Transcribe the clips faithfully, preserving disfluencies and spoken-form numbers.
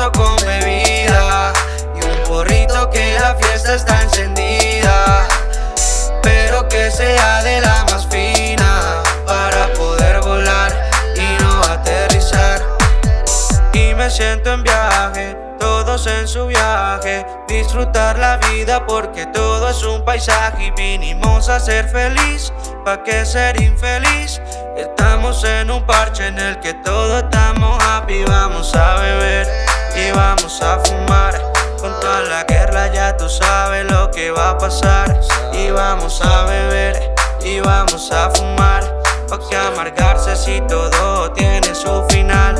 vaso con bebida y un porrito que la fiesta está encendida, pero que sea de la más fina para poder volar y no aterrizar. Y me siento en viaje, todos en su viaje, disfrutar la vida porque todo es un paisaje y vinimos a ser feliz, ¿pa' qué ser infeliz? Estamos en un parche en el que todos estamos happy. Vamos a beber y vamos a fumar, con toda la guerra ya tú sabes lo que va a pasar. Y vamos a beber y vamos a fumar, ¿pa' qué amargarse si todo tiene su final?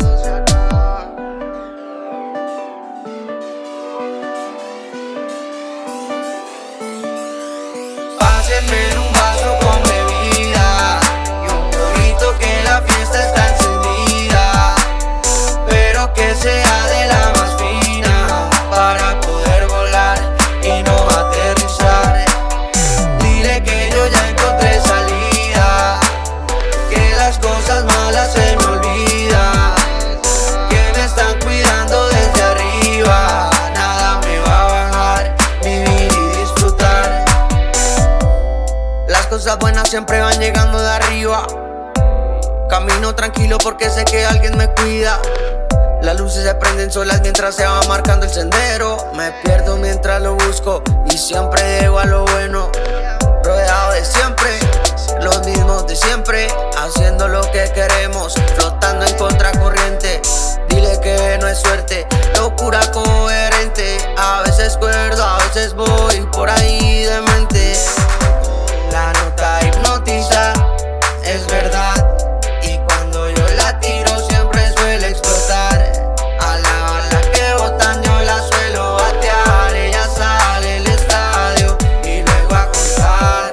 Pásenme en un vaso con bebida y un porrito que la fiesta está encendida, pero que sea de la más fina para poder volar y no aterrizar. Dile que yo ya encontré salida, que las cosas malas se me olvidan, que me están cuidando desde arriba, nada me va a bajar, vivir y disfrutar. Las cosas buenas siempre van llegando de arriba. Camino tranquilo porque sé que alguien me cuida. Las luces se prenden solas mientras se va marcando el sendero. Me pierdo mientras lo busco y siempre llego a lo bueno. Rodeado de siempre, los mismos de siempre, haciendo lo que queremos, flotando en contracorriente. Dile que no es suerte, locura coherente. A veces cuerdo, a veces voy por ahí de mente. La nota hipnotiza, es verdad, y cuando yo la tiro siempre suele explotar. A la bala que botan yo la suelo batear. Ella sale del estadio y luego a contar.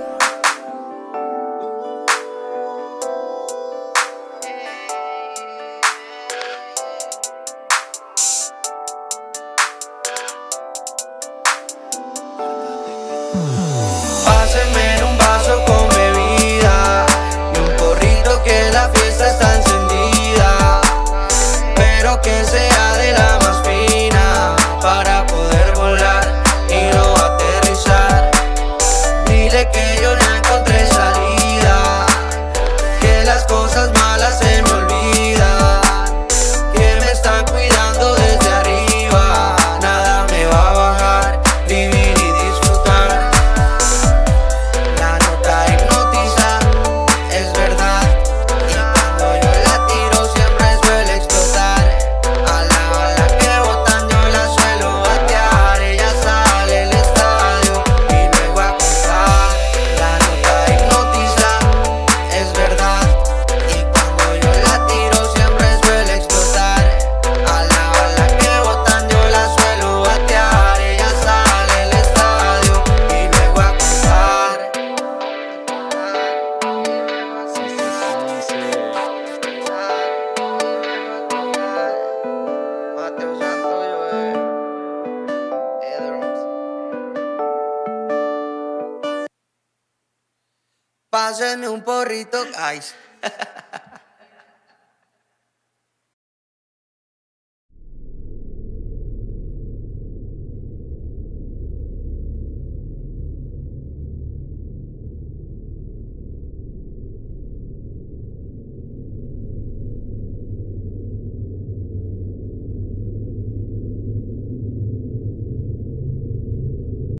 Pásenme en un vaso con bebida y un porrito que la fiesta está encendida, pero que sea de la más fina para poder volar y no aterrizar. Dile que yo ya encontré salida, que las cosas malas se me olvidan, que me están cuidando desde arriba, nada me va a bajar, vivir y disfrutar. La nota hipnotiza, es verdad, y cuando yo la tiro siempre suele explotar. A la bala que botan yo la suelo batear. Ella sale del estadio y luego a contar. La nota hipnotiza, es verdad, y cuando yo la tiro siempre suele explotar. A la bala que botan yo la suelo batear. Ella sale del estadio y luego a contar. Mateo Santoyo, eh. Edroms. Pásenme un porrito, ay.